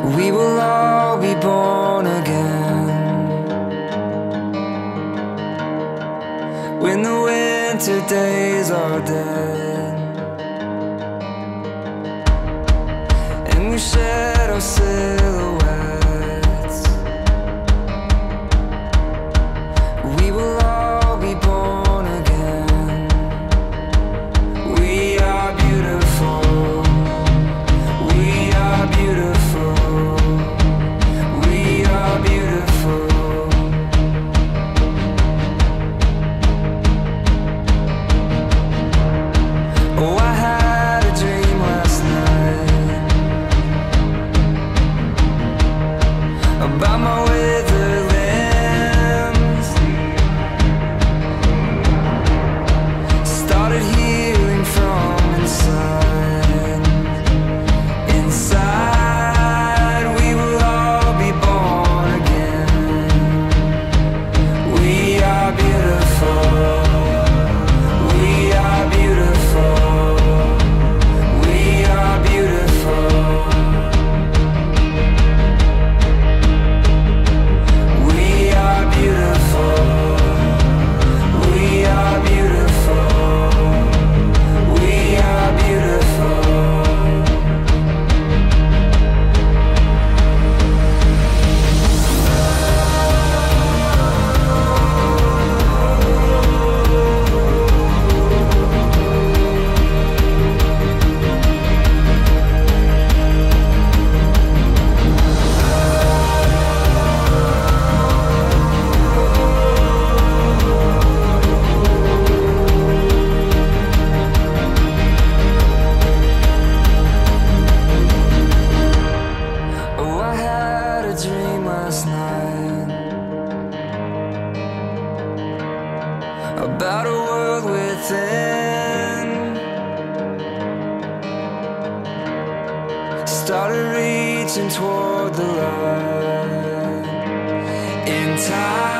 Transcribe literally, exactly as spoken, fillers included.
We will all be born again when the winter days are dead, and we shed our silhouettes. We will all be born again. We are beautiful. We are beautiful. We are beautiful. Oh, I had a dream last night about my withered limbs. Started healing from inside. Inside, we will all be born again. We are beautiful. We are beautiful. We are beautiful. We are beautiful. We are beautiful. We are beautiful. Oh, I had a dream last night about a world within. Started reaching toward the light in time.